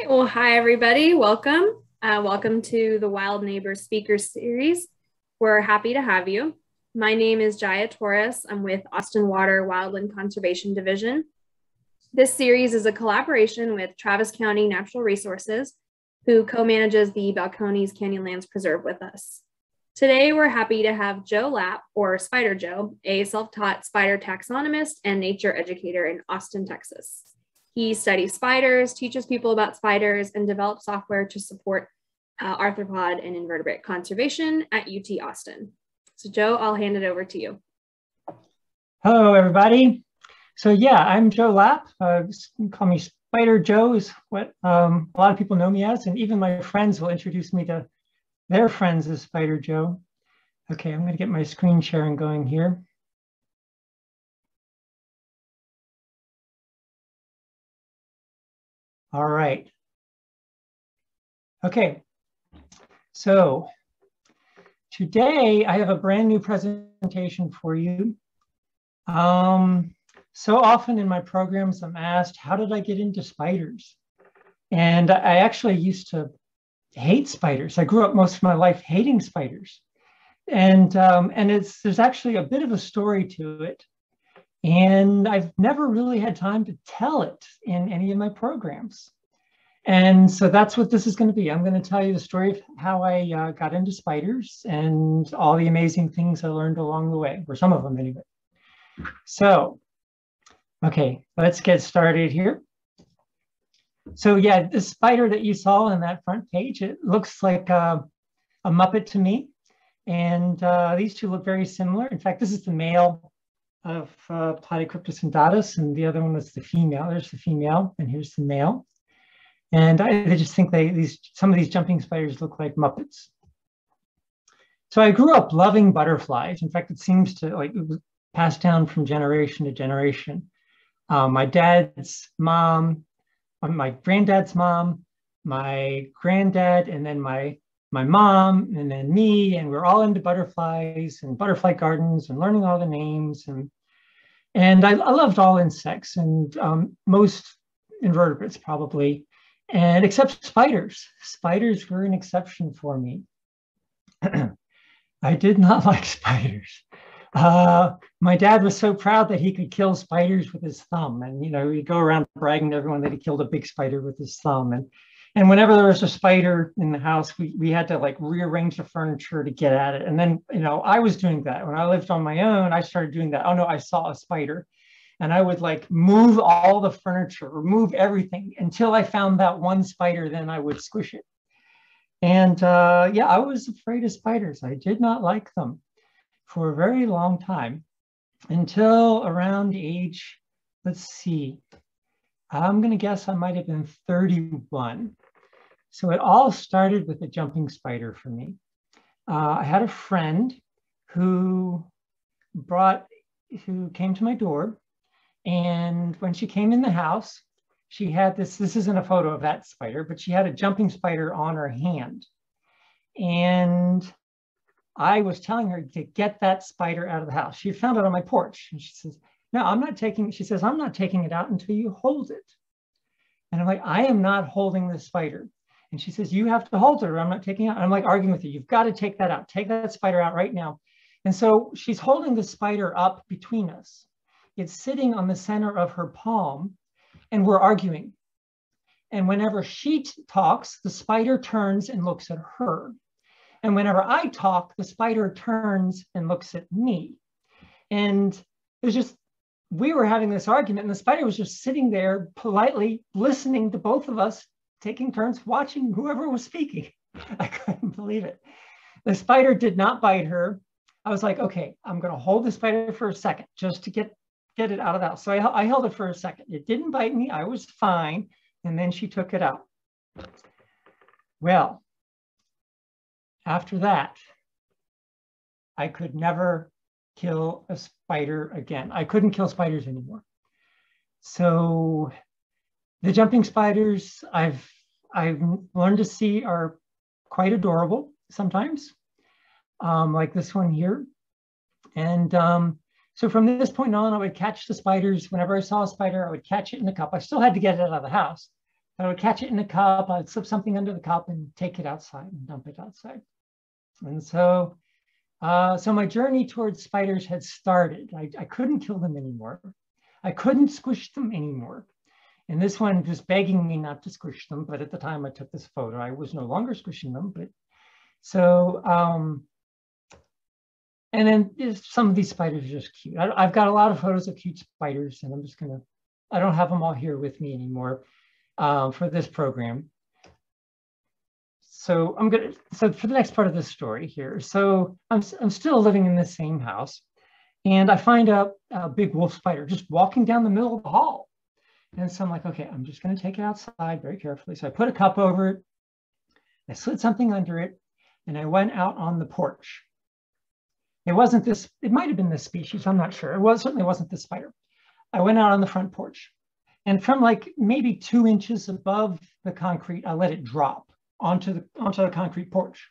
Well, hi everybody. Welcome. Welcome to the Wild Neighbors Speaker Series. We're happy to have you. My name is Jaya Torres. I'm with Austin Water Wildland Conservation Division. This series is a collaboration with Travis County Natural Resources, who co-manages the Balcones Canyonlands Preserve with us. Today, we're happy to have Joe Lapp, or Spider Joe, a self-taught spider taxonomist and nature educator in Austin, Texas. He studies spiders, teaches people about spiders, and develops software to support arthropod and invertebrate conservation at UT Austin. So Joe, I'll hand it over to you. Hello, everybody. So yeah, I'm Joe Lapp. Call me Spider Joe is what a lot of people know me as, and even my friends will introduce me to their friends as Spider Joe. Okay, I'm gonna get my screen sharing going here. All right. Okay, so today I have a brand new presentation for you. So often in my programs, I'm asked, how did I get into spiders? And I actually used to hate spiders. I grew up most of my life hating spiders. And there's actually a bit of a story to it. And I've never really had time to tell it in any of my programs. And so that's what this is going to be. I'm going to tell you the story of how I got into spiders and all the amazing things I learned along the way, or some of them anyway. So, okay, let's get started here. So yeah, the spider that you saw on that front page, it looks like a Muppet to me. And these two look very similar. In fact, this is the male of Platycryptus undatus, and the other one was the female. There's the female, and here's the male. And I just think some of these jumping spiders look like Muppets. So I grew up loving butterflies. In fact, it seems to it was passed down from generation to generation. My dad's mom, my granddad's mom, my granddad, and then my mom, and then me, and we're all into butterflies and butterfly gardens and learning all the names. And I loved all insects and most invertebrates probably, and except spiders. Spiders were an exception for me. I did not like spiders. My dad was so proud that he could kill spiders with his thumb. And, he'd go around bragging to everyone that he killed a big spider with his thumb. And whenever there was a spider in the house, we had to rearrange the furniture to get at it. And then, I was doing that. When I lived on my own, I started doing that. Oh no, I saw a spider. And I would move all the furniture, remove everything until I found that one spider, then I would squish it. And yeah, I was afraid of spiders. I did not like them for a very long time until around age, let's see, I'm going to guess I might have been 31. So it all started with a jumping spider for me. I had a friend who came to my door, and when she came in the house, she had this isn't a photo of that spider, but she had a jumping spider on her hand. And I was telling her to get that spider out of the house. She found it on my porch. And she says, no, I'm not taking it out until you hold it. And I'm like, I am not holding the spider. And she says, you have to hold it or I'm not taking it out. And I'm arguing with you. You've got to take that out. Take that spider out right now. And so she's holding the spider up between us. It's sitting on the center of her palm and we're arguing. And whenever she talks, the spider turns and looks at her. And whenever I talk, the spider turns and looks at me. And we were having this argument and the spider was just sitting there politely listening to both of us, taking turns watching whoever was speaking. I couldn't believe it. The spider did not bite her. I was like, okay, I'm going to hold the spider for a second just to get it out of the house. So I held it for a second. It didn't bite me. I was fine. And then she took it out. Well, after that, I could never kill a spider again. I couldn't kill spiders anymore. So the jumping spiders I've learned to see are quite adorable sometimes, like this one here. And so from this point on, I would catch the spiders. Whenever I saw a spider, I would catch it in a cup. I still had to get it out of the house, I would catch it in a cup, I'd slip something under the cup and take it outside and dump it outside. And so, so my journey towards spiders had started. I couldn't kill them anymore. I couldn't squish them anymore. And this one was begging me not to squish them, but at the time I took this photo, I was no longer squishing them. But so, and then some of these spiders are just cute. I've got a lot of photos of cute spiders, and I'm just gonna, I don't have them all here with me anymore for this program. So so for the next part of this story here, so I'm still living in the same house, and I find a big wolf spider just walking down the middle of the hall. And so I'm like, okay, I'm just going to take it outside very carefully. So I put a cup over it, I slid something under it, and I went out on the porch. It wasn't this, it might have been this species, I'm not sure. Certainly wasn't this spider. I went out on the front porch, and from like maybe 2 inches above the concrete, I let it drop onto the concrete porch.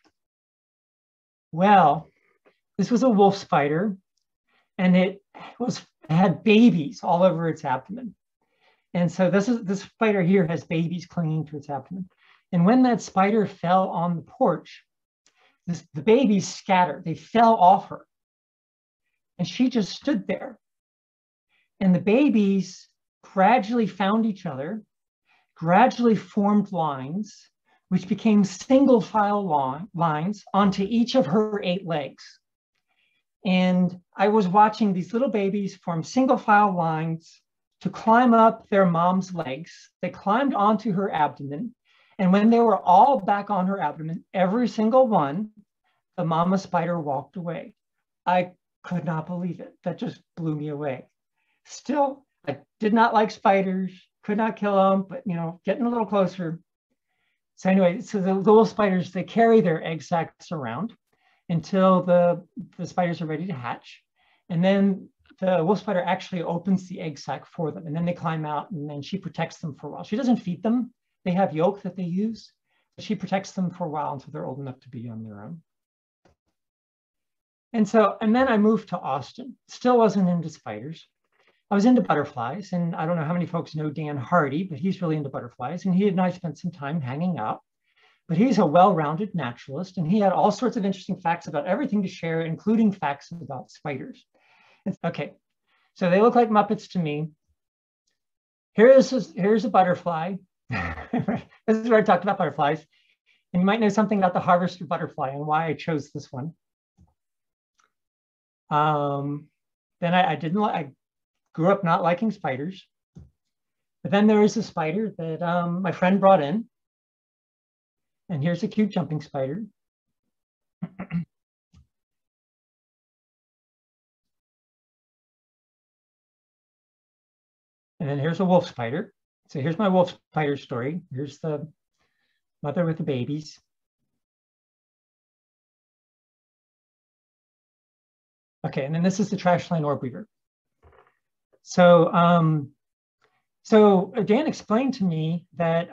Well, this was a wolf spider, and it had babies all over its abdomen. And so this spider here has babies clinging to its abdomen. And when that spider fell on the porch, the babies scattered. They fell off her. And she just stood there. And the babies gradually found each other, gradually formed lines, which became single file lines onto each of her 8 legs. And I was watching these little babies form single file lines to climb up their mom's legs. They climbed onto her abdomen. And when they were all back on her abdomen, every single one, the mama spider walked away. I could not believe it. That just blew me away. Still, I did not like spiders, could not kill them, but getting a little closer. So anyway, so the little spiders, they carry their egg sacs around until the spiders are ready to hatch. And then the wolf spider actually opens the egg sac for them, and then they climb out, and then she protects them for a while. She doesn't feed them. They have yolk that they use, but she protects them for a while until they're old enough to be on their own. And then I moved to Austin. Still wasn't into spiders. I was into butterflies, and I don't know how many folks know Dan Hardy, but he's really into butterflies, and he and I spent some time hanging out. But he's a well-rounded naturalist, and he had all sorts of interesting facts about everything to share, including facts about spiders. Okay, so they look like Muppets to me. Here's a butterfly. This is where I talked about butterflies. And you might know something about the harvester butterfly and why I chose this one. Then I grew up not liking spiders. But then there is a spider that my friend brought in. And here's a cute jumping spider. And then here's a wolf spider. So here's my wolf spider story. Here's the mother with the babies. Okay, and then this is the trash line orb weaver. So, so Dan explained to me that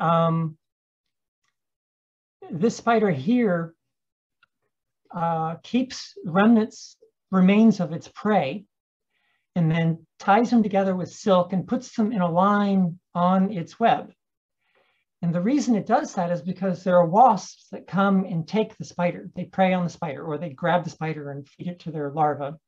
this spider here keeps remains of its prey, and then ties them together with silk and puts them in a line on its web. And the reason it does that is because there are wasps that come and take the spider. They prey on the spider, or they grab the spider and feed it to their larva.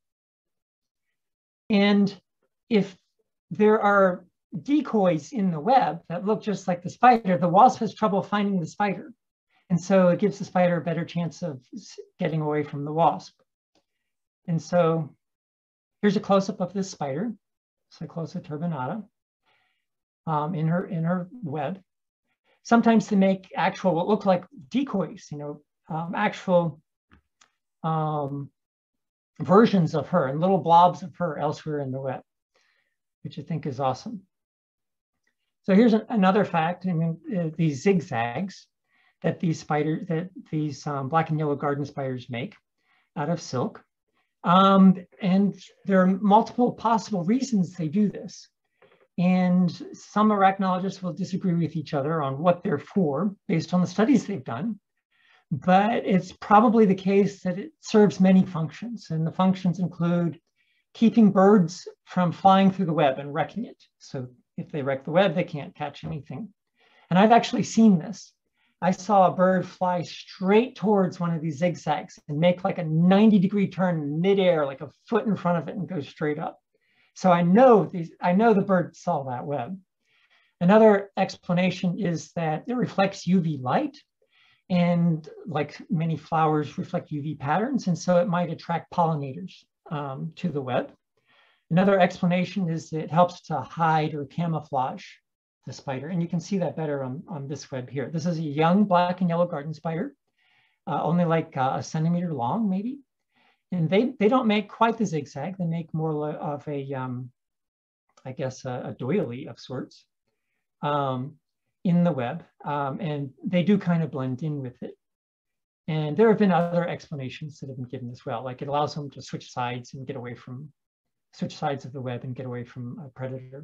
And if there are decoys in the web that look just like the spider, the wasp has trouble finding the spider. And so it gives the spider a better chance of getting away from the wasp. And so here's a close-up of this spider, Cyclosa turbinata, in her web. Sometimes they make actual, what look like decoys, actual versions of her and little blobs of her elsewhere in the web, which I think is awesome. So here's another fact, these zigzags that these black and yellow garden spiders make out of silk. And there are multiple possible reasons they do this. And some arachnologists will disagree with each other on what they're for based on the studies they've done. But it's probably the case that it serves many functions. And the functions include keeping birds from flying through the web and wrecking it. So if they wreck the web, they can't catch anything. And I've actually seen this. I saw a bird fly straight towards one of these zigzags and make like a 90-degree turn in midair, like a foot in front of it, and go straight up. So I know the bird saw that web. Another explanation is that it reflects UV light, and like many flowers reflect UV patterns, and so it might attract pollinators to the web. Another explanation is it helps to hide or camouflage the spider, and you can see that better on this web here. This is a young black and yellow garden spider, only like a centimeter long, maybe. And they don't make quite the zigzag. They make more of a, I guess, a doily of sorts in the web, and they do kind of blend in with it. And there have been other explanations that have been given as well, like it allows them to switch sides and get away from, switch sides of the web and get away from a predator.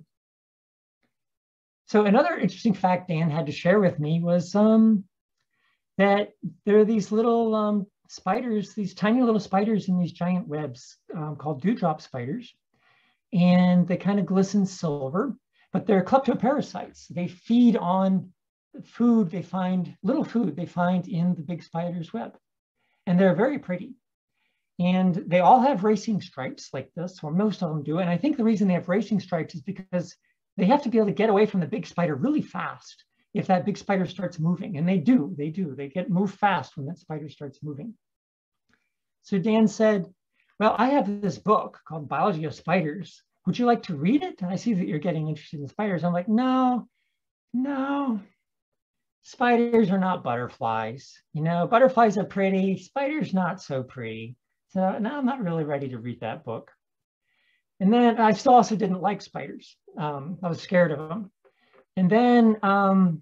So another interesting fact Dan had to share with me was that there are these little spiders, these tiny little spiders in these giant webs called dewdrop spiders. And they kind of glisten silver, but they're kleptoparasites. They feed on food they find, little food they find in the big spider's web. And they're very pretty. And they all have racing stripes like this, or most of them do. And I think the reason they have racing stripes is because they have to be able to get away from the big spider really fast if that big spider starts moving. And they do. They get moved fast when that spider starts moving. So Dan said, well, I have this book called Biology of Spiders. Would you like to read it? And I see that you're getting interested in spiders. I'm like, no. Spiders are not butterflies. You know, butterflies are pretty, spiders not so pretty. So now I'm not really ready to read that book. And then I still also didn't like spiders. I was scared of them. And then so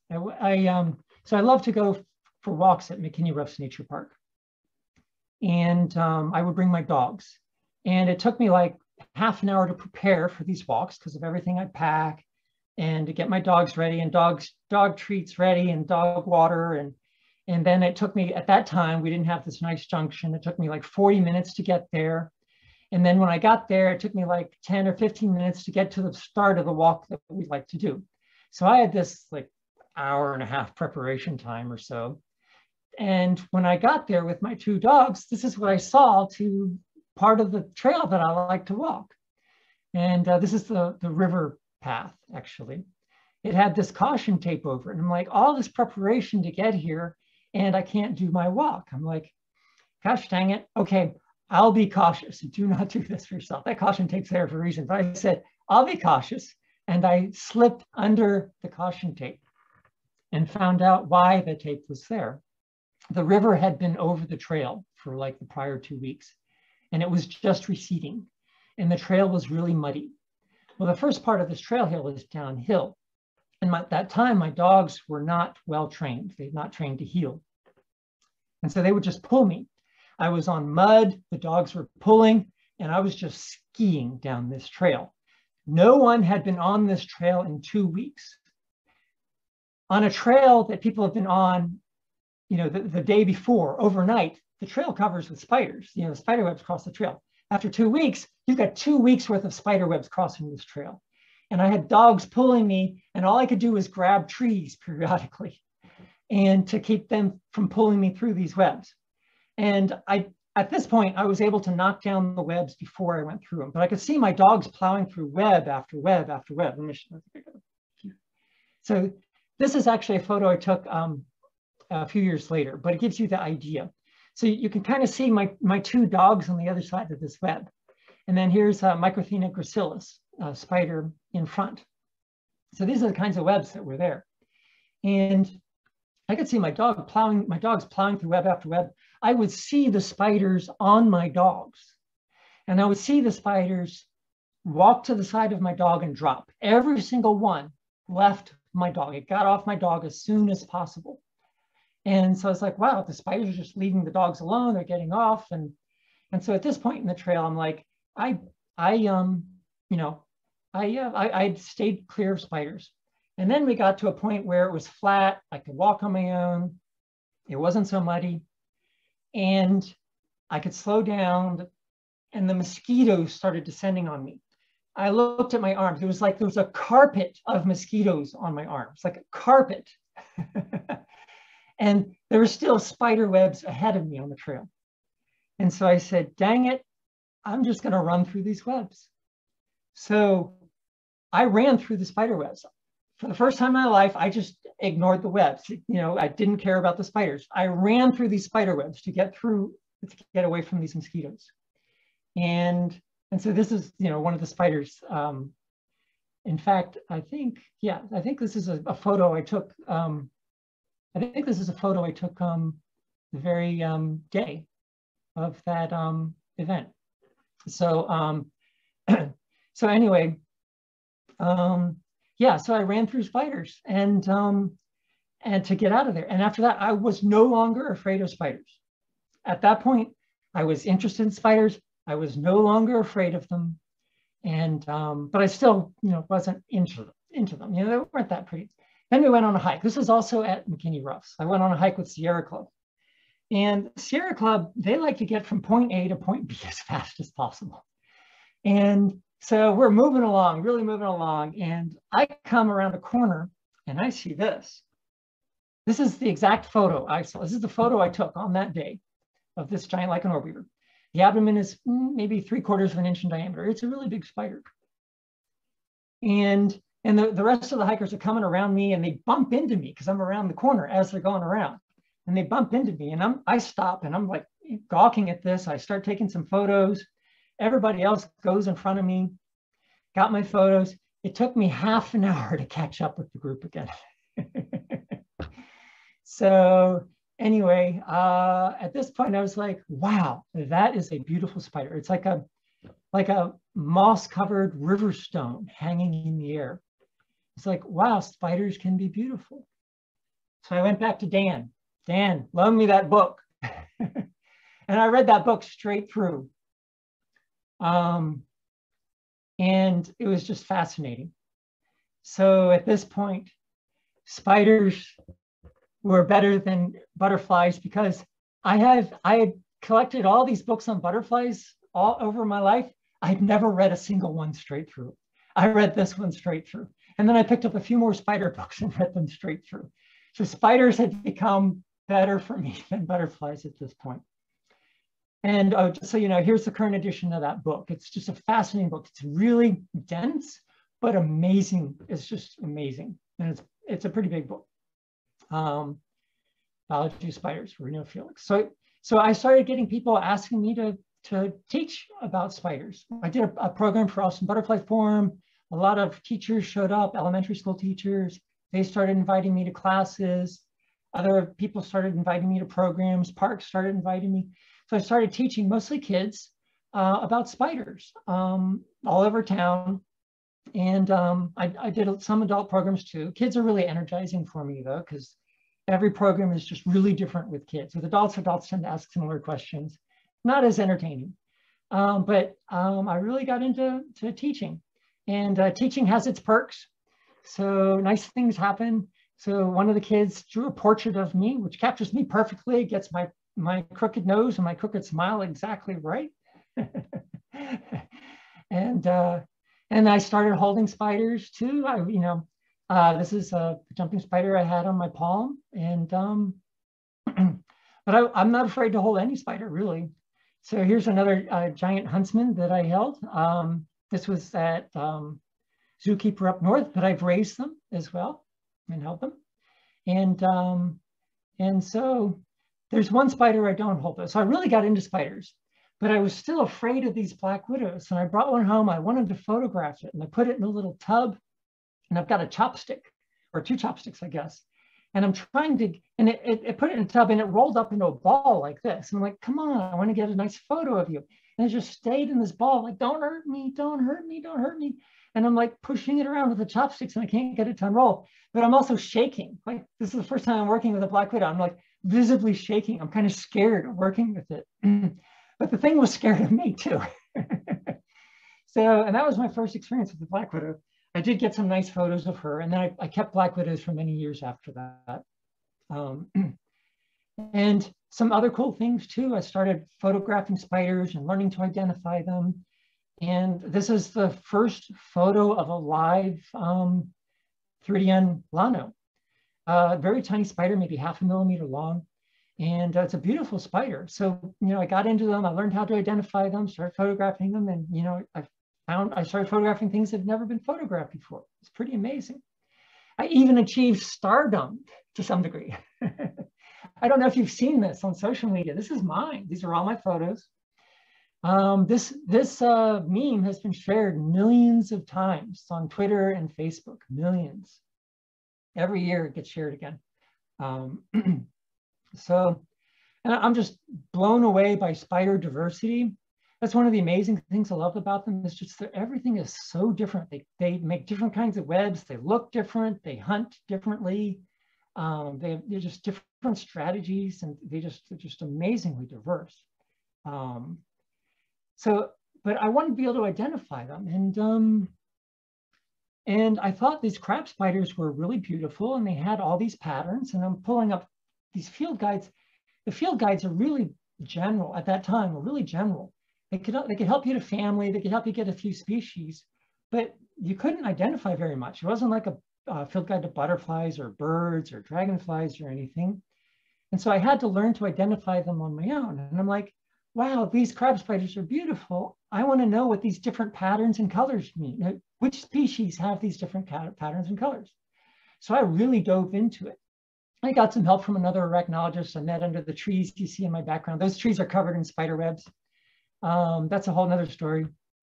I love to go for walks at McKinney Ruffs Nature Park. And I would bring my dogs. And it took me like half an hour to prepare for these walks because of everything I pack, and to get my dogs ready, and dog treats ready, and dog water. And then it took me, at that time, we didn't have this nice junction. It took me like 40 minutes to get there. And then when I got there, it took me like 10 or 15 minutes to get to the start of the walk that we'd like to do. So I had this like hour and a half preparation time or so. And when I got there with my two dogs, this is what I saw to part of the trail that I like to walk. And this is the river path, actually. It had this caution tape over it. And I'm like, all this preparation to get here, and I can't do my walk. I'm like, gosh dang it. Okay, I'll be cautious. Do not do this for yourself. That caution tape's there for a reason. But I said, I'll be cautious. And I slipped under the caution tape and found out why the tape was there. The river had been over the trail for like the prior 2 weeks, and it was just receding, and the trail was really muddy. Well, the first part of this trail hill is downhill. And at that time, my dogs were not well trained. They're not trained to heel. And so they would just pull me. I was on mud, the dogs were pulling, and I was just skiing down this trail. No one had been on this trail in 2 weeks. On a trail that people have been on, you know, the day before, overnight, the trail covers with spiders. You know, the spider webs cross the trail. After 2 weeks, you've got 2 weeks worth of spider webs crossing this trail. And I had dogs pulling me, and all I could do was grab trees periodically and to keep them from pulling me through these webs. And at this point, I was able to knock down the webs before I went through them, but I could see my dogs plowing through web after web after web. So this is actually a photo I took a few years later, but it gives you the idea. So you can kind of see my two dogs on the other side of this web. And then here's Microthena gracilis, spider in front. So these are the kinds of webs that were there. And I could see my dogs plowing through web after web. I would see the spiders on my dogs. And I would see the spiders walk to the side of my dog and drop. Every single one left my dog. It got off my dog as soon as possible. And so I was like, wow, the spiders are just leaving the dogs alone. They're getting off. And so at this point in the trail, I'm like, I stayed clear of spiders. And then we got to a point where it was flat. I could walk on my own. It wasn't so muddy. And I could slow down, and the mosquitoes started descending on me. I looked at my arms. It was like there was a carpet of mosquitoes on my arms, like a carpet. And there were still spider webs ahead of me on the trail. And so I said, dang it, I'm just going to run through these webs. So I ran through the spider webs. For the first time in my life, I just ignored the webs. I didn't care about the spiders. I ran through these spider webs to get away from these mosquitoes. And so this is, one of the spiders. In fact, I think this is a photo I took. I think this is a photo I took the very day of that event. So, so anyway, so I ran through spiders and to get out of there. And after that, I was no longer afraid of spiders. At that point, I was interested in spiders. I was no longer afraid of them. And, but I still, wasn't into them. They weren't that pretty. Then we went on a hike. This was also at McKinney Roughs. I went on a hike with Sierra Club. And Sierra Club, they like to get from point A to point B as fast as possible. And so we're moving along, really moving along. And I come around a corner and I see this. This is the exact photo I saw. This is the photo I took on that day of this giant lichen orbeater. The abdomen is maybe 3/4 of an inch in diameter. It's a really big spider. And the rest of the hikers are coming around me and they bump into me because I'm around the corner as they're going around. And they bump into me and I stop and I'm like gawking at this. I start taking some photos. Everybody else goes in front of me, got my photos. It took me half an hour to catch up with the group again. So anyway, at this point I was like, wow, that is a beautiful spider. It's like a moss-covered river stone hanging in the air. It's like, wow, spiders can be beautiful. So I went back to Dan. Dan, loan me that book. And I read that book straight through. And it was just fascinating. So at this point, spiders were better than butterflies because I had collected all these books on butterflies all over my life. I'd never read a single one straight through. I read this one straight through. And then I picked up a few more spider books and read them straight through. So spiders had become better for me than butterflies at this point. And just so you know, here's the current edition of that book. It's just a fascinating book. It's really dense, but amazing. It's just amazing. And it's a pretty big book. Biology of Spiders, Reno Felix. So I started getting people asking me to teach about spiders. I did a program for Austin Butterfly Forum. A lot of teachers showed up, elementary school teachers. They started inviting me to classes. Other people started inviting me to programs. Parks started inviting me. So I started teaching mostly kids about spiders all over town. And I did some adult programs too. Kids are really energizing for me though, because every program is just really different with kids. With adults tend to ask similar questions, not as entertaining. But I really got into teaching, and teaching has its perks. So nice things happen. So one of the kids drew a portrait of me, which captures me perfectly, gets my crooked nose and my crooked smile exactly right. And I started holding spiders too. This is a jumping spider I had on my palm, and but I'm not afraid to hold any spider really. So here's another giant huntsman that I held. This was at Zookeeper up north, but I've raised them as well and held them. And so there's one spider I don't hold though. So I really got into spiders, but I was still afraid of these black widows. And I brought one home. I wanted to photograph it, and I put it in a little tub. And I've got a chopstick, or two chopsticks, I guess. And I'm trying to, and it put it in a tub and it rolled up into a ball like this. And I'm like, come on, I want to get a nice photo of you. And it just stayed in this ball, like, don't hurt me, don't hurt me, don't hurt me. And I'm like pushing it around with the chopsticks and I can't get it to unroll. But I'm also shaking. Like, this is the first time I'm working with a black widow. I'm like visibly shaking. I'm kind of scared of working with it. But the thing was scared of me too. So, and that was my first experience with the black widow. I did get some nice photos of her, and then I kept black widows for many years after that. And some other cool things too. I started photographing spiders and learning to identify them. And this is the first photo of a live 3D llano. Very tiny spider, maybe 0.5 millimeter long. And it's a beautiful spider. So, I got into them, I learned how to identify them, started photographing them. And, I started photographing things that had never been photographed before. It's pretty amazing. I even achieved stardom to some degree. I don't know if you've seen this on social media. This is mine. These are all my photos. This meme has been shared millions of times on Twitter and Facebook, millions. Every year it gets shared again. So, and I'm just blown away by spider diversity. That's one of the amazing things I love about them. Is just that everything is so different. They make different kinds of webs. They look different. They hunt differently. They're just different strategies, and they're just amazingly diverse. But I wanted to be able to identify them, and I thought these crab spiders were really beautiful, and they had all these patterns. And I'm pulling up these field guides. The field guides are really general at that time. Were really general. They could help you to family. They could help you get a few species, but you couldn't identify very much. It wasn't like a field guide to butterflies or birds or dragonflies or anything. And so I had to learn to identify them on my own. And I'm like, wow, these crab spiders are beautiful. I want to know what these different patterns and colors mean. Which species have these different patterns and colors? So I really dove into it. I got some help from another arachnologist I met under the trees you see in my background. Those trees are covered in spider webs. That's a whole nother story.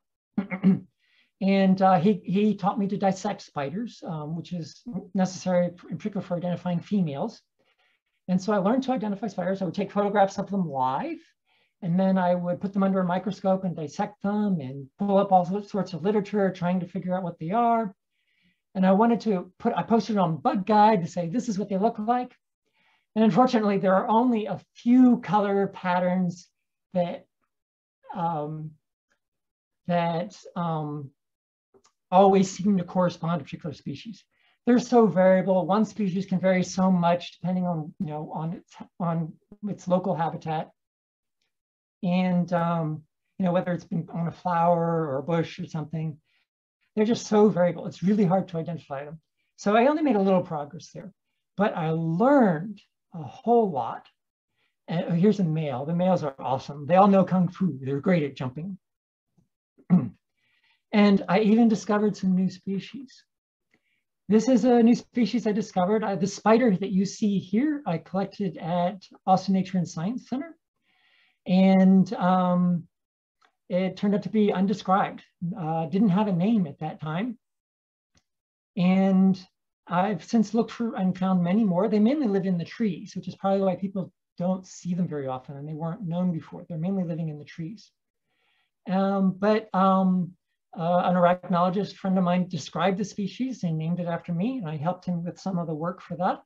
And he taught me to dissect spiders, which is necessary in particular for identifying females. And so I learned to identify spiders. I would take photographs of them live, and then I would put them under a microscope and dissect them and pull up all sorts of literature trying to figure out what they are. And I posted it on Bug Guide to say, this is what they look like. And unfortunately, there are only a few color patterns that always seem to correspond to particular species. They're so variable. One species can vary so much depending on, on its local habitat. And, whether it's been on a flower or a bush or something, they're just so variable. It's really hard to identify them. So I only made a little progress there, but I learned a whole lot. And here's a male. The males are awesome. They all know Kung Fu. They're great at jumping. And I even discovered some new species. This is a new species I discovered. The spider that you see here, I collected at Austin Nature and Science Center. And it turned out to be undescribed. Didn't have a name at that time. And I've since looked for and found many more. They mainly live in the trees, which is probably why people don't see them very often, and they weren't known before. They're mainly living in the trees. But an arachnologist friend of mine described the species and named it after me, and I helped him with some of the work for that.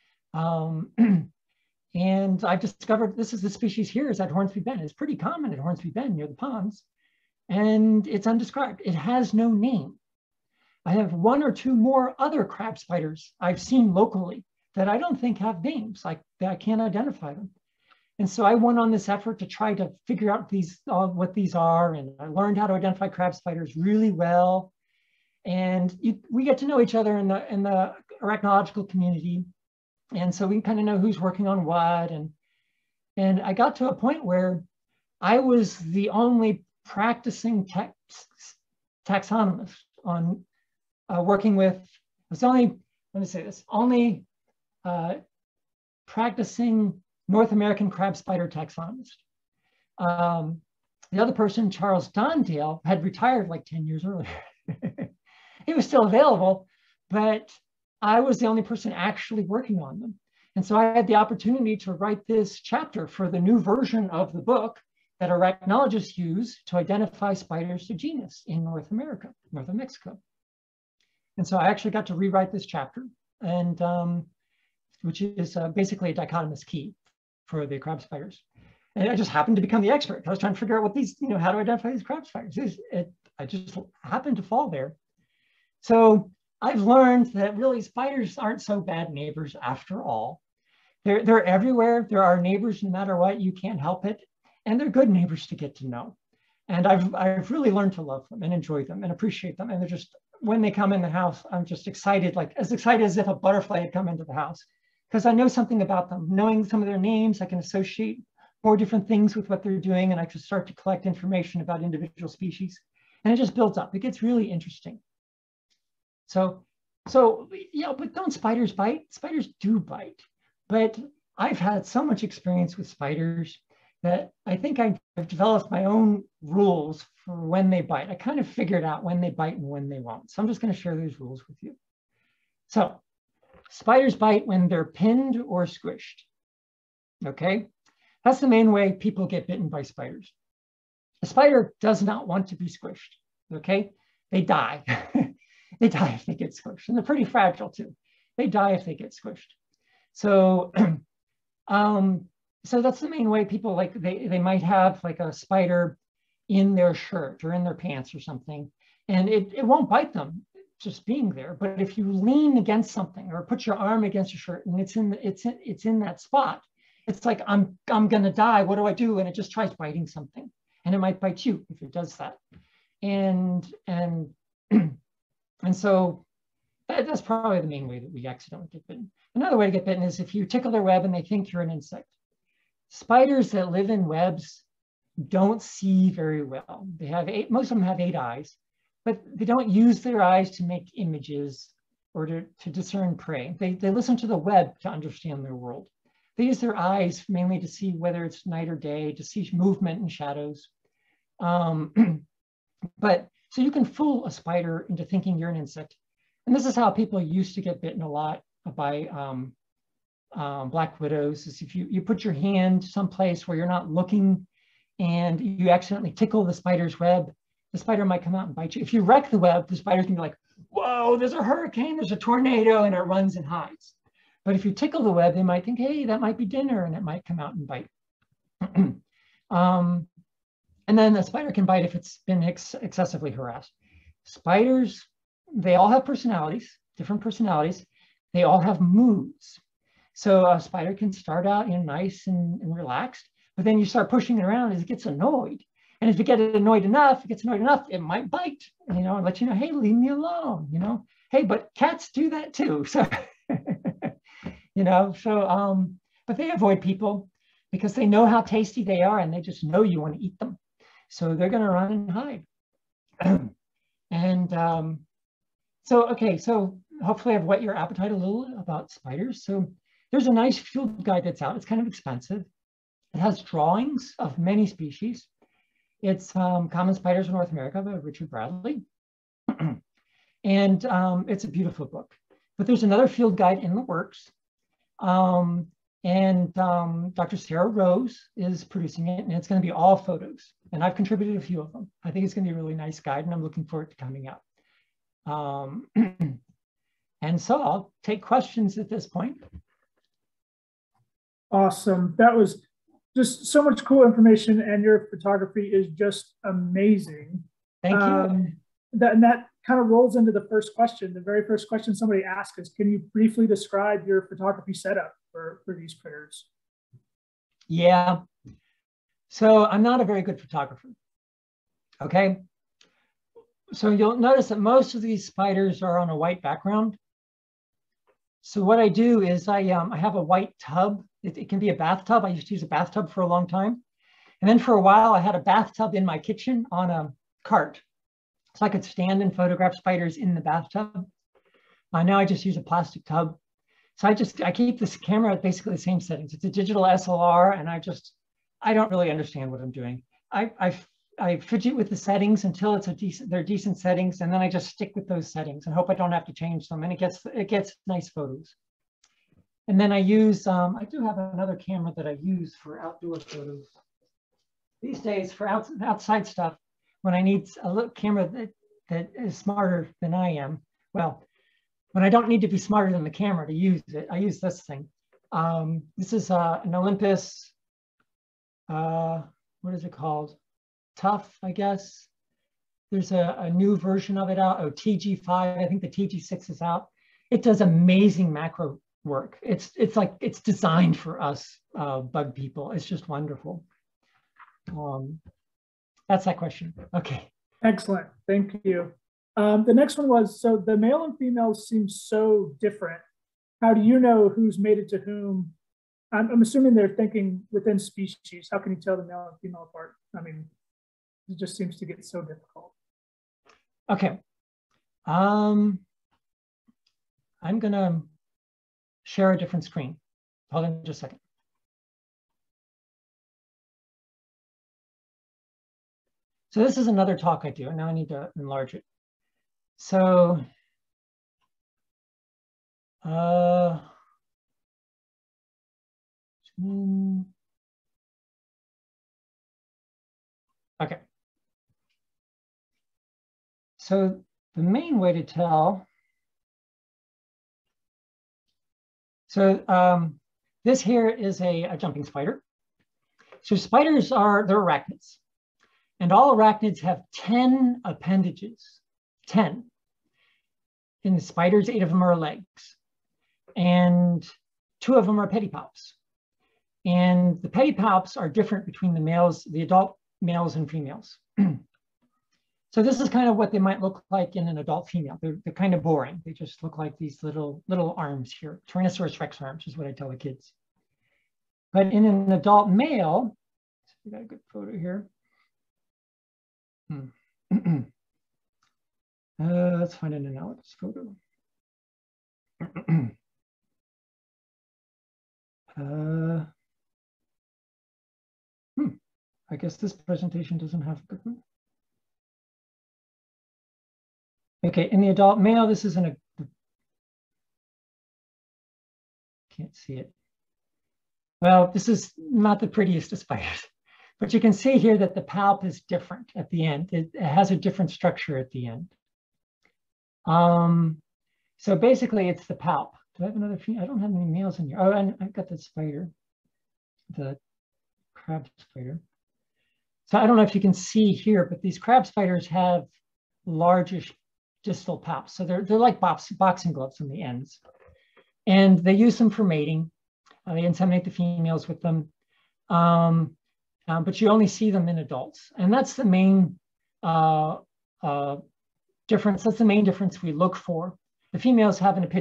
And I've discovered this is the species here is at Hornsby Bend. It's pretty common at Hornsby Bend near the ponds, and it's undescribed. It has no name. I have one or two more other crab spiders I've seen locally that I don't think have names, like that I can't identify them. And so I went on this effort to try to figure out what these are, and I learned how to identify crab spiders really well. And we get to know each other in the arachnological community. And so we kind of know who's working on what. And I got to a point where I was the only practicing taxonomist on working with, only practicing North American crab spider taxonomist. The other person, Charles Dondale, had retired like 10 years earlier. He was still available, but I was the only person actually working on them. And so I had the opportunity to write this chapter for the new version of the book that arachnologists use to identify spiders to genus in North America, north of Mexico. And so I actually got to rewrite this chapter, and which is basically a dichotomous key for the crab spiders. And I just happened to become the expert. I was trying to figure out what these, how to identify these crab spiders. I just happened to fall there. So I've learned that really spiders aren't so bad neighbors after all. They're everywhere. There are neighbors no matter what. You can't help it. And they're good neighbors to get to know. And I've really learned to love them and enjoy them and appreciate them. And they're just, when they come in the house, I'm just excited, like as excited as if a butterfly had come into the house, because I know something about them. Knowing some of their names, I can associate more different things with what they're doing, and I can start to collect information about individual species. And it just builds up. It gets really interesting. So yeah, but don't spiders bite? Spiders do bite. But I've had so much experience with spiders that I think I've developed my own rules for when they bite. I kind of figured out when they bite and when they won't. So I'm just going to share these rules with you. So spiders bite when they're pinned or squished. Okay, that's the main way people get bitten by spiders. A spider does not want to be squished. Okay, they die. They die if they get squished, and they're pretty fragile too. They die if they get squished. So, so that's the main way people, like, they might have like a spider in their shirt or in their pants or something, and it won't bite them just being there. But if you lean against something or put your arm against your shirt and it's in that spot, it's like, I'm gonna die. What do I do? And it just tries biting something, and it might bite you if it does that. And so that's probably the main way that we accidentally get bitten. Another way to get bitten is if you tickle their web and they think you're an insect. Spiders that live in webs don't see very well. They have most of them have 8 eyes, but they don't use their eyes to make images or to discern prey. They listen to the web to understand their world. They use their eyes mainly to see whether it's night or day, to see movement and shadows. But so you can fool a spider into thinking you're an insect. And this is how people used to get bitten a lot by black widows, is if you put your hand someplace where you're not looking and you accidentally tickle the spider's web, the spider might come out and bite you. If you wreck the web, the spider's gonna be like, whoa, there's a hurricane, there's a tornado, and it runs and hides. But if you tickle the web, they might think, hey, that might be dinner, and it might come out and bite. And then the spider can bite if it's been excessively harassed. Spiders, they all have personalities, different personalities. They all have moods. So a spider can start out nice and relaxed, but then you start pushing it around as it gets annoyed. And if it gets annoyed enough, it might bite, and let you know, hey, leave me alone, Hey, but cats do that too. So, but they avoid people because they know how tasty they are and they just know you want to eat them. So they're going to run and hide. And so hopefully I've whet your appetite a little about spiders. So there's a nice field guide that's out. It's kind of expensive. It has drawings of many species. It's Common Spiders of North America by Richard Bradley. And it's a beautiful book. But there's another field guide in the works. Dr. Sarah Rose is producing it, and it's going to be all photos. And I've contributed a few of them. I think it's going to be a really nice guide, and I'm looking forward to coming out. And so I'll take questions at this point. Awesome. That was just so much cool information, and your photography is just amazing. Thank you. That kind of rolls into the first question. The very first question somebody asked is, can you briefly describe your photography setup for these critters? Yeah. So I'm not a very good photographer. Okay. So you'll notice that most of these spiders are on a white background. So what I do is I have a white tub. It can be a bathtub. I used to use a bathtub for a long time. And then for a while, I had a bathtub in my kitchen on a cart. So I could stand and photograph spiders in the bathtub. Now I just use a plastic tub. So I keep this camera at basically the same settings. It's a digital SLR, and I don't really understand what I'm doing. I fidget with the settings until they're decent settings, and then I just stick with those settings and hope I don't have to change them, and it gets nice photos. And then I use I do have another camera that I use for outdoor photos. These days for outside stuff, when I need a little camera that is smarter than I am, well, when I don't need to be smarter than the camera to use it, I use this thing. This is an Olympus, what is it called? Tough, I guess. There's a new version of it out, TG5. I think the TG6 is out. It does amazing macro work. It's designed for us bug people. It's just wonderful. That's that question. Okay. Excellent. Thank you. The next one was, so the male and females seem so different. How do you know who's mated to whom? I'm assuming they're thinking within species. How can you tell the male and female apart? I mean, it just seems to get so difficult. Okay. I'm going to share a different screen. Hold on just a second. So this is another talk I do, and now I need to enlarge it. So, okay. So the main way to tell, this here is a jumping spider. So spiders they're arachnids. And all arachnids have 10 appendages, 10. In the spiders, 8 of them are legs. And 2 of them are pedipalps. And the pedipalps are different between the males, the adult males and females. So this is kind of what they might look like in an adult female. They're kind of boring. They just look like these little arms here. Tyrannosaurus Rex arms is what I tell the kids. But in an adult male, we got a good photo here. Let's find an analogous photo. I guess this presentation doesn't have a good one. Okay, in the adult male, this isn't a, can't see it. Well, this is not the prettiest of spiders. But you can see here that the palp is different at the end. It has a different structure at the end. So basically, it's the palp. Do I have another female? I don't have any males in here. Oh, and I've got the spider, the crab spider. So I don't know if you can see here, but these crab spiders have largish distal palps. So they're like boxing gloves on the ends. And they use them for mating. They inseminate the females with them. But you only see them in adults. And that's the main difference. That's the main difference we look for. The females have an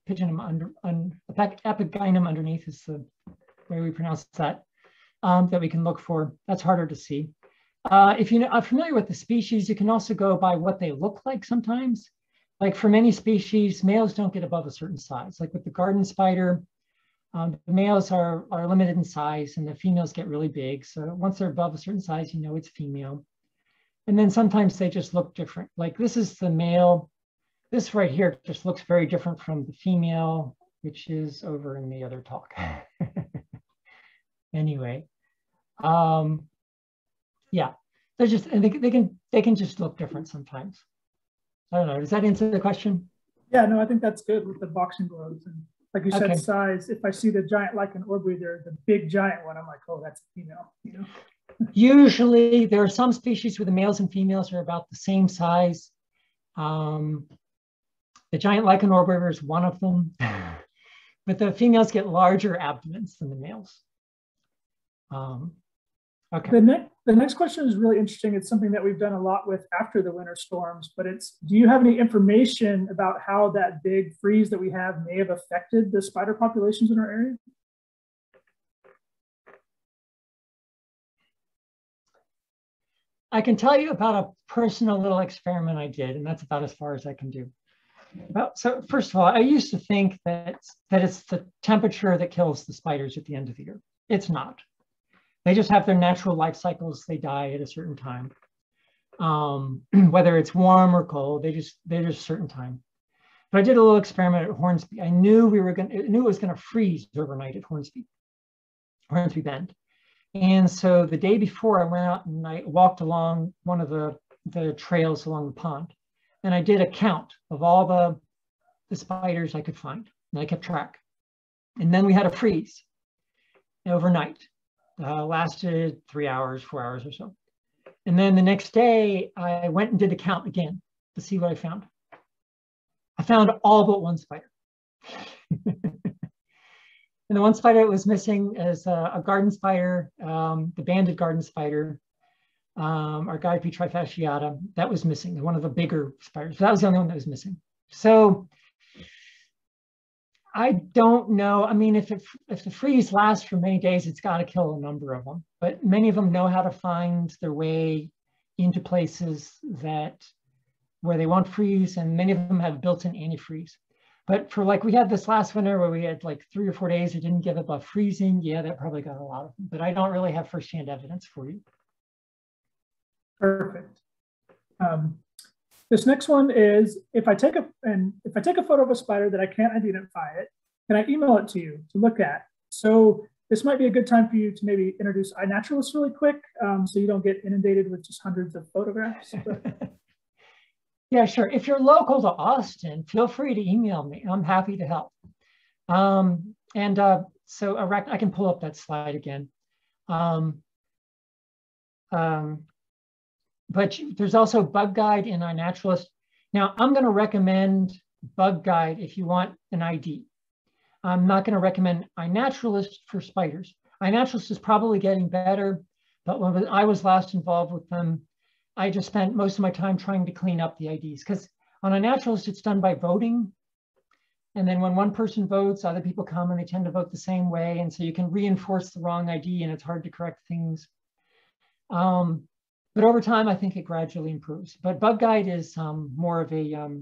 epigynum underneath is the way we pronounce that, that we can look for. That's harder to see. If you are familiar with the species, you can also go by what they look like sometimes. Like for many species, males don't get above a certain size. Like with the garden spider, the males are limited in size and the females get really big. So once they're above a certain size, you know it's female. And then sometimes they just look different. Like this is the male. This right here just looks very different from the female, which is over in the other talk. Anyway, yeah, they're just, and they can just look different sometimes. I don't know, does that answer the question? Yeah, no, I think that's good with the boxing gloves. And like you said, okay. Size, if I see the giant lichen orb breather, the big giant one, I'm like, oh, that's a female, you know? Usually there are some species where the males and females are about the same size. The giant lichen orb breather is one of them, but the females get larger abdomens than the males. Okay. The next question is really interesting. It's something that we've done a lot with after the winter storms, but it's, do you have any information about how that big freeze that we have may have affected the spider populations in our area? I can tell you about a personal little experiment I did, and that's about as far as I can do. Well, so first of all, I used to think that it's the temperature that kills the spiders at the end of the year. It's not. They just have their natural life cycles. They die at a certain time. Whether it's warm or cold, they're just a certain time. But I did a little experiment at Hornsby. I knew it was going to freeze overnight at Hornsby Bend. And so the day before, I went out and I walked along one of the trails along the pond. And I did a count of all the spiders I could find. And I kept track. And then we had a freeze overnight. Lasted 3 hours, 4 hours or so. And then the next day, I went and did the count again to see what I found. I found all but one spider. And the one spider that was missing is a garden spider, the banded garden spider. Argype trifasciata, that was missing, one of the bigger spiders. That was the only one that was missing. So I don't know. I mean, if the freeze lasts for many days, it's got to kill a number of them. But many of them know how to find their way into places where they won't freeze, and many of them have built-in antifreeze. But for like, we had this last winter where we had like 3 or 4 days it didn't get above freezing. Yeah, that probably got a lot of them, but I don't really have firsthand evidence for you. Perfect. This next one is, if I take a photo of a spider that I can't identify it, can I email it to you to look at? So this might be a good time for you to maybe introduce iNaturalist really quick, so you don't get inundated with just hundreds of photographs. Yeah, sure. If you're local to Austin, feel free to email me. I'm happy to help. So I can pull up that slide again. But there's also Bug Guide in iNaturalist. Now, I'm going to recommend Bug Guide if you want an ID. I'm not going to recommend iNaturalist for spiders. iNaturalist is probably getting better, but when I was last involved with them, I just spent most of my time trying to clean up the IDs, because on iNaturalist, it's done by voting. And then when one person votes, other people come and they tend to vote the same way. And so you can reinforce the wrong ID and it's hard to correct things. But over time, I think it gradually improves. But Bug Guide is more of a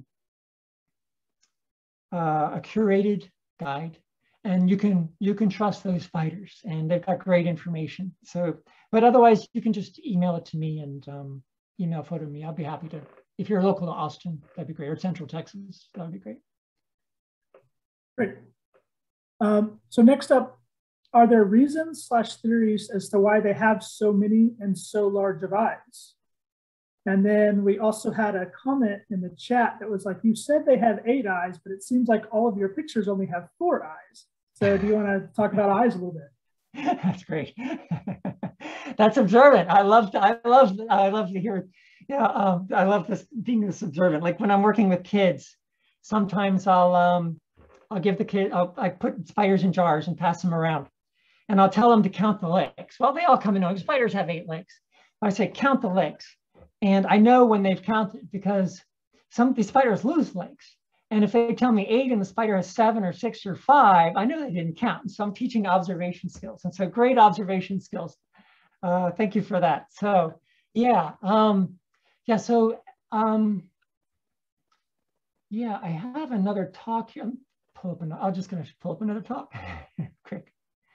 curated guide, and you can trust those spiders, and they've got great information. So, but otherwise, you can just email it to me and email photo me. I'll be happy to. If you're local to Austin, that'd be great, or Central Texas, that would be great. Great. So next up, are there reasons / theories as to why they have so many and so large of eyes? And then we also had a comment in the chat that was like, you said they have 8 eyes, but it seems like all of your pictures only have 4 eyes. So do you want to talk about eyes a little bit? That's great. That's observant. I love to hear. Yeah, I love this being this observant. Like when I'm working with kids, sometimes I'll give the kid. I put spiders in jars and pass them around, and I'll tell them to count the legs. Well, they all come in knowing spiders have 8 legs. I say count the legs, and I know when they've counted because some of these spiders lose legs. And if they tell me 8 and the spider has 7 or 6 or 5, I know they didn't count. So I'm teaching observation skills. And so great observation skills. Thank you for that. So yeah, yeah. So yeah, I have another talk here. I'm just going to pull up another talk. Quick.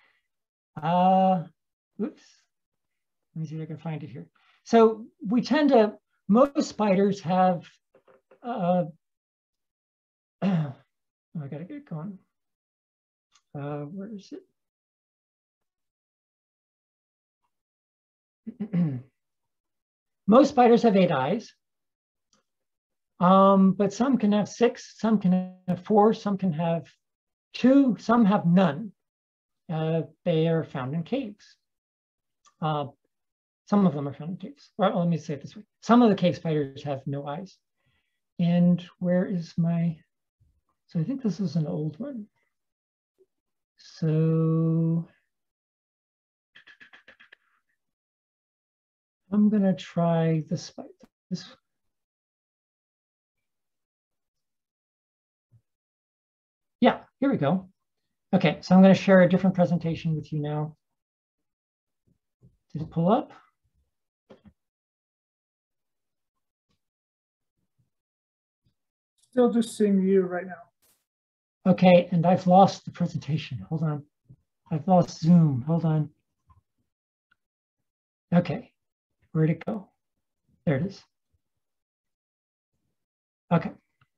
Oops. Let me see if I can find it here. So we tend to, most spiders have. Oh, I gotta get going. Where is it? Most spiders have 8 eyes, but some can have 6, some can have 4, some can have 2, some have none. They are found in caves. Some of them are found in caves. Well, let me say it this way. Some of the cave spiders have no eyes. And where is my... So I think this is an old one. So I'm going to try this. Yeah, here we go. Okay, so I'm going to share a different presentation with you now. Did it pull up? Still just seeing you right now. Okay, and I've lost the presentation. Hold on. I've lost Zoom. Hold on. Okay, where'd it go? There it is. Okay.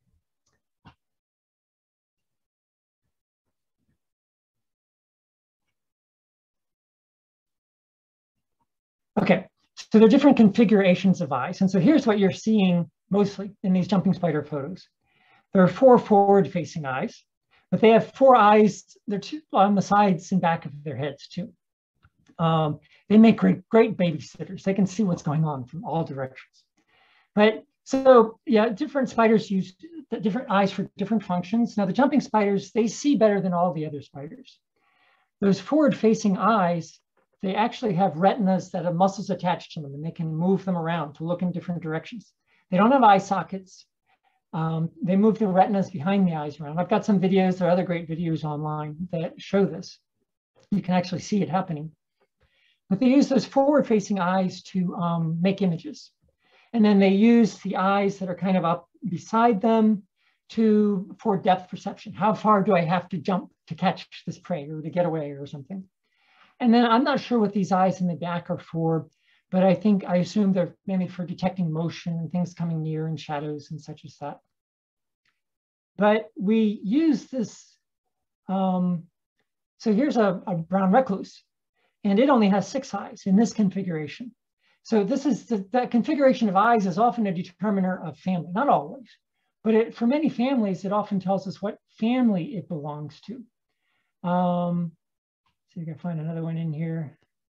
Okay, so there are different configurations of eyes. And so here's what you're seeing mostly in these jumping spider photos. There are 4 forward-facing eyes. But they have 4 eyes. They're 2 on the sides and back of their heads too. They make great babysitters. They can see what's going on from all directions. But so yeah, different spiders use different eyes for different functions. Now the jumping spiders, they see better than all the other spiders. Those forward-facing eyes they actually have retinas that have muscles attached to them, and they can move them around to look in different directions. They don't have eye sockets. They move the retinas behind the eyes around. I've got some videos, there are other great videos online that show this. You can actually see it happening. But they use those forward-facing eyes to make images. And then they use the eyes that are kind of up beside them for depth perception. How far do I have to jump to catch this prey or to get away or something? And then I'm not sure what these eyes in the back are for, but I assume they're maybe for detecting motion and things coming near and shadows and such as that. But we use this, so here's a brown recluse, and it only has 6 eyes in this configuration. So this is the configuration of eyes is often a determiner of family, not always, but for many families, it often tells us what family it belongs to. So you can find another one in here.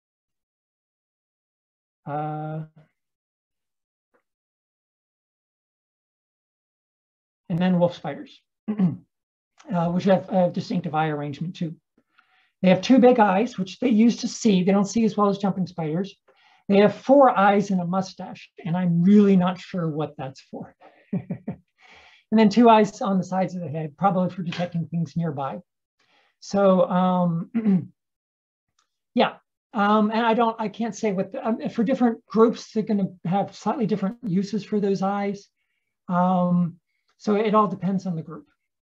And then wolf spiders, which have a distinctive eye arrangement too. They have 2 big eyes, which they use to see. They don't see as well as jumping spiders. They have 4 eyes and a mustache, and I'm really not sure what that's for. And then 2 eyes on the sides of the head, probably for detecting things nearby. So yeah, and I can't say what for different groups, they're going to have slightly different uses for those eyes. So it all depends on the group.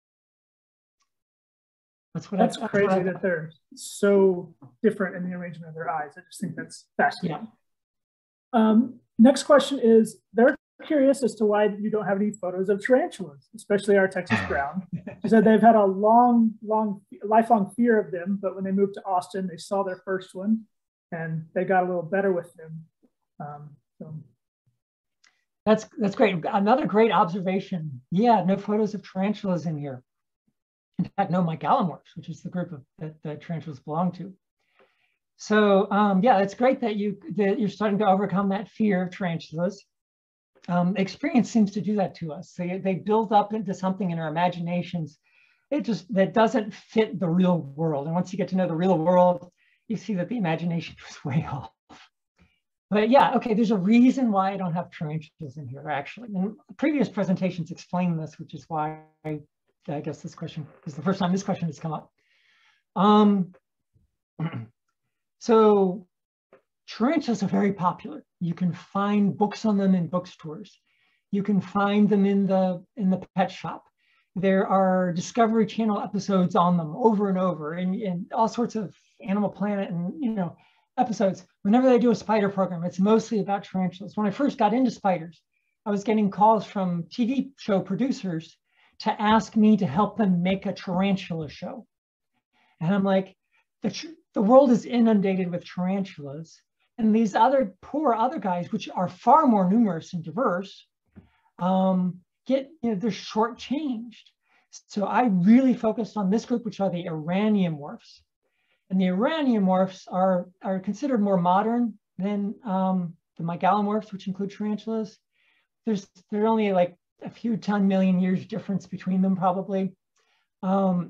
That's crazy that they're so different in the arrangement of their eyes. I just think that's fascinating. Yeah. Next question is, they're curious as to why you don't have any photos of tarantulas, especially our Texas brown. She said they've had a lifelong fear of them, but when they moved to Austin, they saw their first one and they got a little better with them. So. That's great. Another great observation. Yeah, no photos of tarantulas in here. In fact, no mygalomorphs, which is the group that the tarantulas belong to. So yeah, it's great that you're starting to overcome that fear of tarantulas. Experience seems to do that to us. They build up into something in our imaginations that doesn't fit the real world. And once you get to know the real world, you see that the imagination was way off. But yeah, okay, there's a reason why I don't have tarantulas in here, actually. And previous presentations explain this, which is why I guess this question is the first time this question has come up. So tarantulas are very popular. You can find books on them in bookstores. You can find them in the pet shop. There are Discovery Channel episodes on them over and over, and all sorts of Animal Planet and episodes. Whenever they do a spider program, it's mostly about tarantulas. When I first got into spiders, I was getting calls from TV show producers to ask me to help them make a tarantula show. And I'm like, the world is inundated with tarantulas. And these poor other guys, which are far more numerous and diverse, they're shortchanged. So I really focused on this group, which are the Iraniomorphs. And the Iraniomorphs are considered more modern than the mygalomorphs, which include tarantulas. There's only like a few 10 million years difference between them, probably. But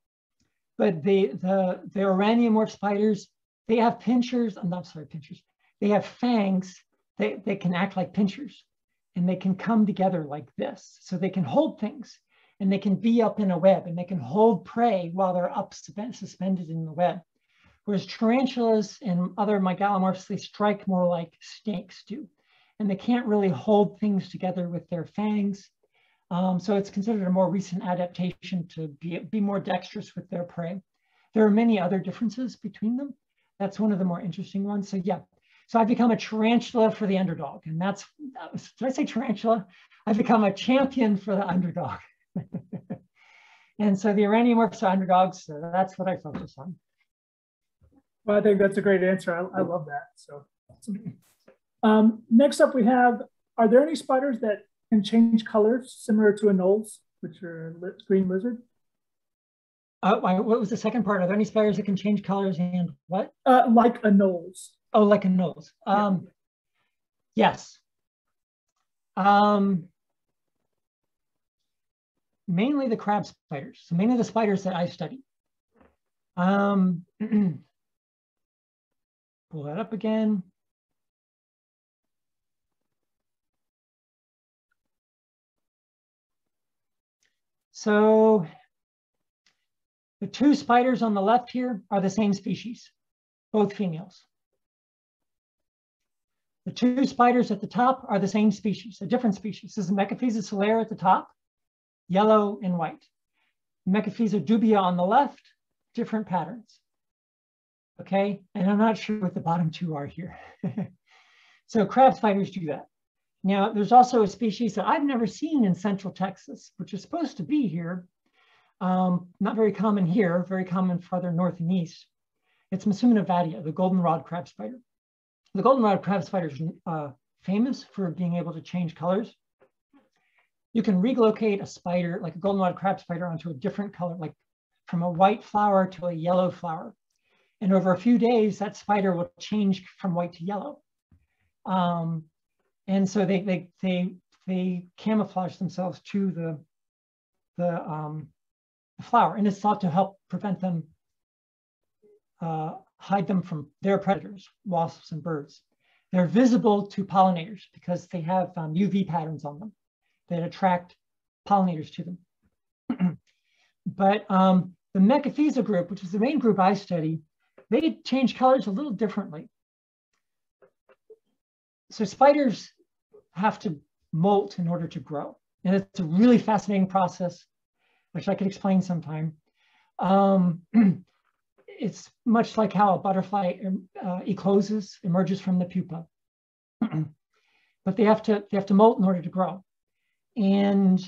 the Iraniomorph spiders, they have pinchers. I'm not sorry, pinchers. They have fangs. They can act like pinchers, and they can come together like this. So they can hold things, and they can be up in a web, and they can hold prey while they're up suspended in the web. Whereas tarantulas and other mygalomorphs, they strike more like snakes do, and they can't really hold things together with their fangs. So it's considered a more recent adaptation to be more dexterous with their prey. There are many other differences between them. That's one of the more interesting ones. So yeah, so I've become a tarantula for the underdog. And did I say tarantula? I've become a champion for the underdog. And so the Iraniomorphs are underdogs, so that's what I focus on. Well, I think that's a great answer. I love that. So next up we have, are there any spiders that can change colors similar to anoles, which are a green lizard? What was the second part? Are there any spiders that can change colors and what? Like anoles. Oh, like anoles. Yes. Mainly the crab spiders. So mainly the spiders that I study. Pull that up again. So the two spiders on the left here are the same species, both females. The two spiders at the top are the same species, a different species. This is Mecaphysa solera at the top, yellow and white. Mecaphysa dubia on the left, different patterns. Okay, and I'm not sure what the bottom two are here. So crab spiders do that. Now, there's also a species that I've never seen in Central Texas, which is supposed to be here. Not very common here, very common farther north and east. It's Misumena vadia, the goldenrod crab spider. The goldenrod crab spider is famous for being able to change colors. You can relocate a spider, like a goldenrod crab spider, onto a different color, like from a white flower to a yellow flower. And over a few days, that spider will change from white to yellow. And so they camouflage themselves to the flower, and it's thought to help prevent them, hide them from their predators, wasps and birds. They're visible to pollinators because they have UV patterns on them that attract pollinators to them. But the Mecaphysa group, which is the main group I study, they change colors a little differently. So spiders have to molt in order to grow. And it's a really fascinating process, which I could explain sometime. It's much like how a butterfly ecloses, emerges from the pupa. But they have to molt in order to grow. And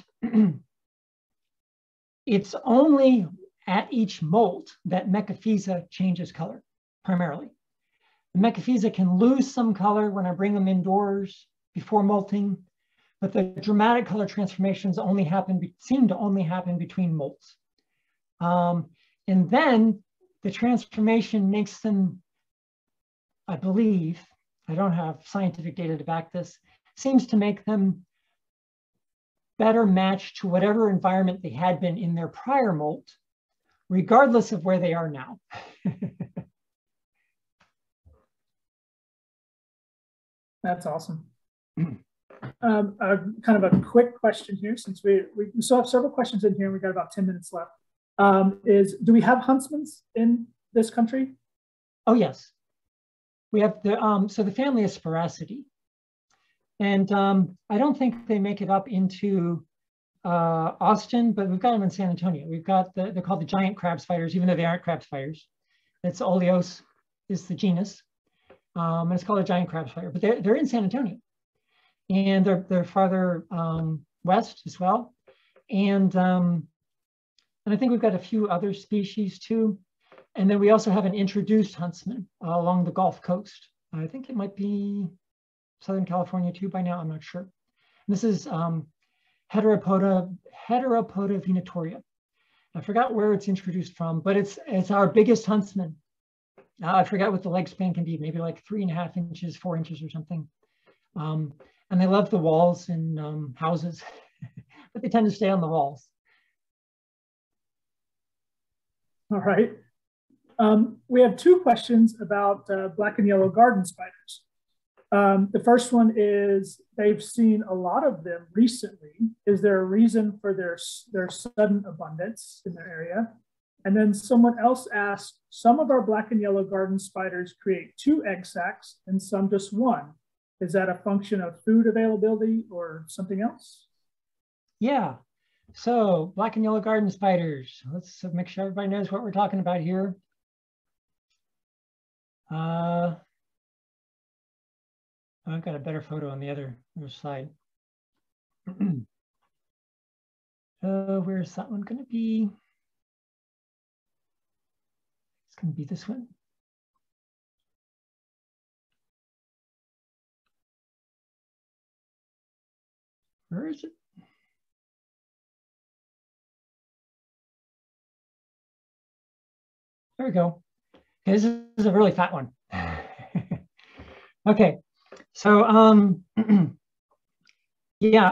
it's only at each molt that Mecaphysa changes color, primarily. The Mecaphysa can lose some color when I bring them indoors before molting, but the dramatic color transformations seem to only happen between molts. And then the transformation makes them, I believe, I don't have scientific data to back this, seems to make them better matched to whatever environment they had been in their prior molt, regardless of where they are now. That's awesome. Kind of a quick question here, since we still have several questions in here and we got about 10 minutes left. Do we have huntsmen in this country? Oh, yes. We have so the family is Spiracidae. And I don't think they make it up into Austin, but we've got them in San Antonio. We've got they're called the giant crab spiders, even though they aren't crab spiders. It's Oleos is the genus. And it's called a giant crab spider, but they're in San Antonio. And they're farther west as well. And I think we've got a few other species too. And then we also have an introduced huntsman along the Gulf Coast. I think it might be Southern California too by now, I'm not sure. And this is Heteropoda venatoria. I forgot where it's introduced from, but it's our biggest huntsman. I forgot what the leg span can be, maybe like 3.5 inches, 4 inches or something. And they love the walls in houses, but they tend to stay on the walls. All right. We have two questions about black and yellow garden spiders. The first one is, they've seen a lot of them recently. Is there a reason for their sudden abundance in their area? And then someone else asked, some of our black and yellow garden spiders create 2 egg sacs and some just 1. Is that a function of food availability or something else? Yeah, so black and yellow garden spiders. Let's make sure everybody knows what we're talking about here. I've got a better photo on the other slide. Where's that one going to be? It's going to be this one. Where is it? There we go. Okay, this is a really fat one. Okay, so yeah,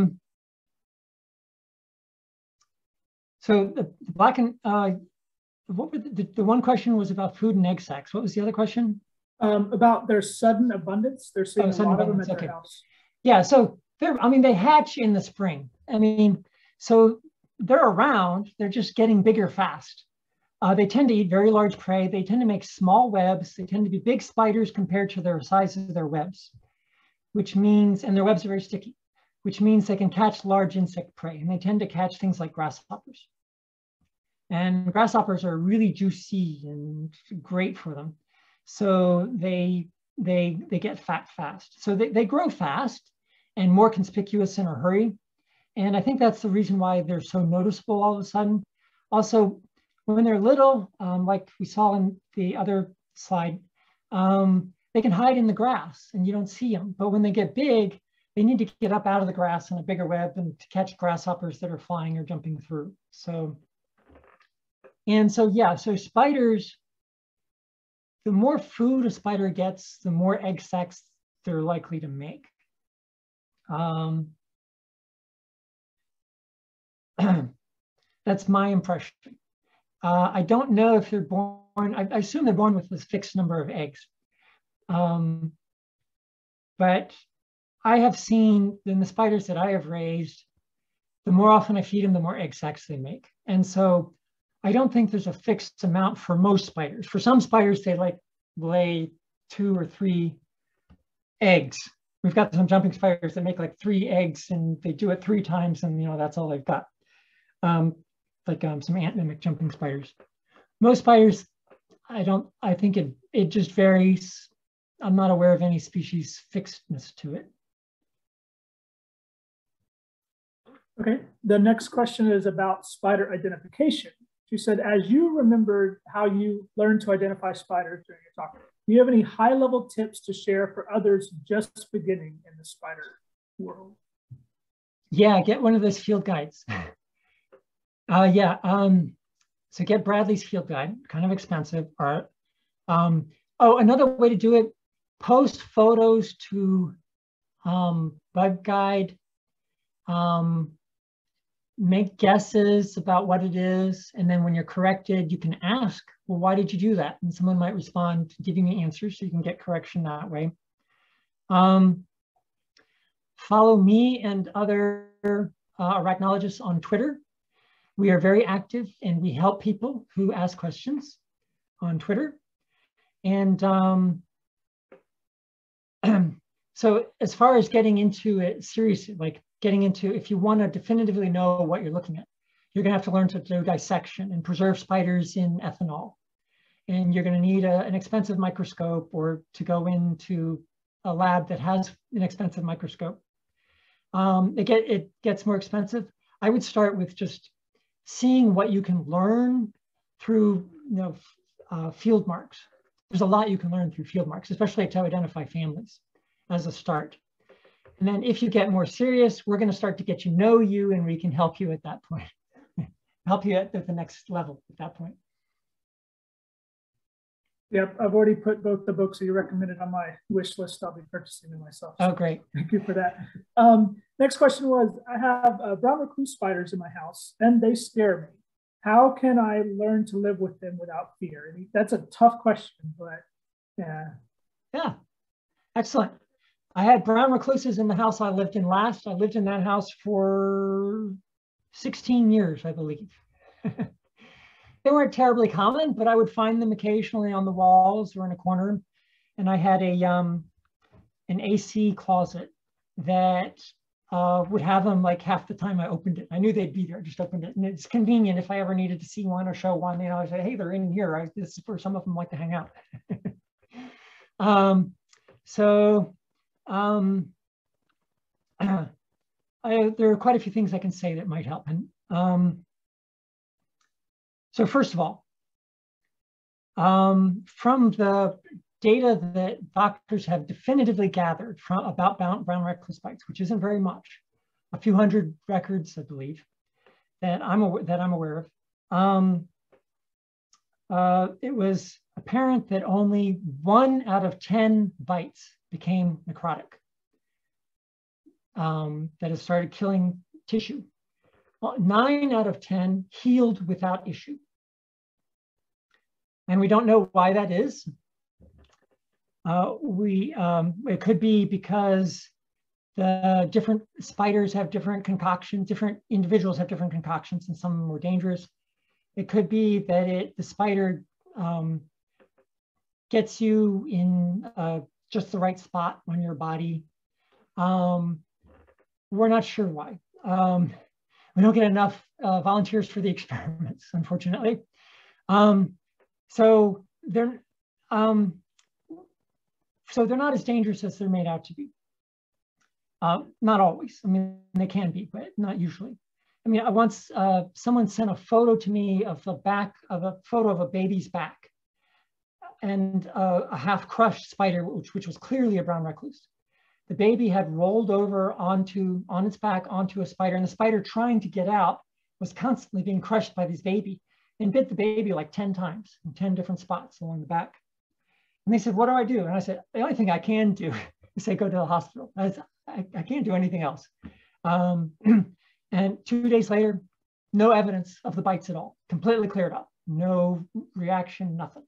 so the black and what were the one question was about food and egg sacs. What was the other question? About their sudden abundance. They're seeing a lot of them at their house. Yeah, so they hatch in the spring. So they're around, they're just getting bigger fast. They tend to eat very large prey. They tend to make small webs. They tend to be big spiders compared to their size of their webs, which means, and their webs are very sticky, which means they can catch large insect prey. And they tend to catch things like grasshoppers. And grasshoppers are really juicy and great for them. So they get fat fast. So they grow fast and more conspicuous in a hurry. And I think that's the reason why they're so noticeable all of a sudden. Also, when they're little, like we saw in the other slide, they can hide in the grass and you don't see them. But when they get big, they need to get up out of the grass in a bigger web and to catch grasshoppers that are flying or jumping through. So spiders, the more food a spider gets, the more egg sacs they're likely to make. That's my impression. I don't know if they're born, I assume they're born with a fixed number of eggs. But I have seen in the spiders that I have raised, the more often I feed them, the more egg sacs they make. And so I don't think there's a fixed amount for most spiders. For some spiders, they lay 2 or 3 eggs. We've got some jumping spiders that make 3 eggs and they do it 3 times and that's all they've got. Some ant mimic jumping spiders. Most spiders, I think it just varies. I'm not aware of any species fixedness to it. Okay, the next question is about spider identification. She said, as you remembered how you learned to identify spiders during your talk, do you have any high-level tips to share for others just beginning in the spider world? Yeah, get one of those field guides. So get Bradley's field guide, kind of expensive. Another way to do it, post photos to Bug Guide, make guesses about what it is. And then when you're corrected, you can ask, well, why did you do that? And someone might respond giving you answers so you can get correction that way. Follow me and other arachnologists on Twitter. We are very active and we help people who ask questions on Twitter. And so as far as getting into it seriously, if you want to definitively know what you're looking at, you're going to have to learn to do dissection and preserve spiders in ethanol. And you're going to need an expensive microscope or to go into a lab that has an expensive microscope. It gets more expensive. I would start with just seeing what you can learn through field marks. There's a lot you can learn through field marks, especially to identify families as a start. And then if you get more serious, we're going to start to get to know you and we can help you at that point. Help you at the next level at that point. Yep, I've already put both the books that you recommended on my wish list. I'll be purchasing them myself. Oh, great. Thank you for that. Next question was, I have brown recluse spiders in my house and they scare me. How can I learn to live with them without fear? That's a tough question, but yeah. Yeah, excellent. I had brown recluses in the house I lived in last. I lived in that house for 16 years, I believe. They weren't terribly common, but I would find them occasionally on the walls or in a corner. And I had an AC closet that would have them half the time I opened it. I knew they'd be there, I just opened it. And it's convenient if I ever needed to see one or show one, I say, hey, they're in here. This is where some of them like to hang out. There are quite a few things I can say that might help. So first of all, from the data that doctors have definitively gathered about brown recluse spikes, which isn't very much, a few hundred records, I believe, that I'm aware of, it was apparent that only 1 out of 10 bites became necrotic, that has started killing tissue. Well, 9 out of 10 healed without issue. And we don't know why that is. It could be because the different spiders have different concoctions, different individuals have different concoctions, and some of them were dangerous. It could be that the spider gets you in just the right spot on your body. We're not sure why. We don't get enough volunteers for the experiments, unfortunately. So they're not as dangerous as they're made out to be. Not always. I mean, they can be, but not usually. I mean, once someone sent a photo to me of the back of a photo of a baby's back, and a half-crushed spider, which was clearly a brown recluse. The baby had rolled over on its back onto a spider, and the spider, trying to get out, was constantly being crushed by this baby and bit the baby like 10 times in 10 different spots along the back. And they said, "What do I do?" And I said, "The only thing I can do is say go to the hospital. I can't do anything else." And 2 days later, no evidence of the bites at all, completely cleared up, no reaction, nothing.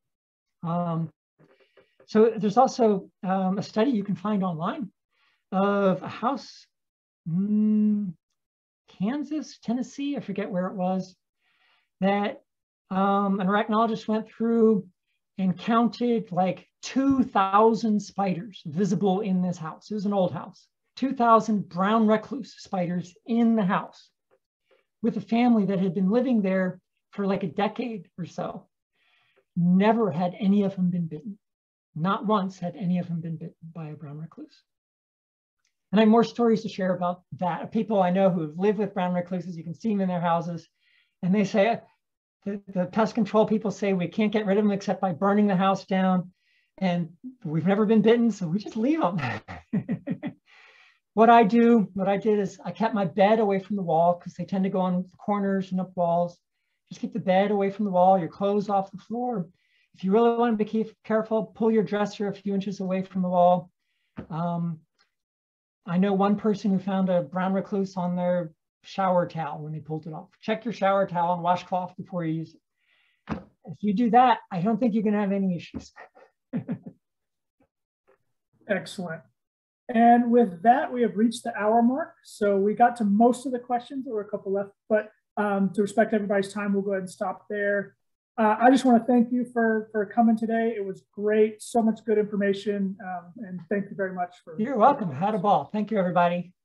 So there's also a study you can find online of a house, Kansas, Tennessee, I forget where it was, that an arachnologist went through and counted like 2,000 spiders visible in this house. It was an old house. 2,000 brown recluse spiders in the house with a family that had been living there for like a decade or so. Never had any of them been bitten. Not once had any of them been bitten by a brown recluse. And I have more stories to share about that. People I know who have lived with brown recluses, you can see them in their houses, and they say, the pest control people say we can't get rid of them except by burning the house down. And we've never been bitten, so we just leave them. What I did is I kept my bed away from the wall because they tend to go on corners and up walls. Just keep the bed away from the wall, your clothes off the floor. If you really want to be careful, pull your dresser a few inches away from the wall. I know one person who found a brown recluse on their shower towel when they pulled it off. Check your shower towel and washcloth before you use it. If you do that, I don't think you're going to have any issues. Excellent. And with that, we have reached the hour mark. So we got to most of the questions. There were a couple left, but to respect everybody's time, we'll go ahead and stop there. I just want to thank you for coming today. It was great. So much good information. And thank you very much. You're welcome. Had a ball. Thank you, everybody.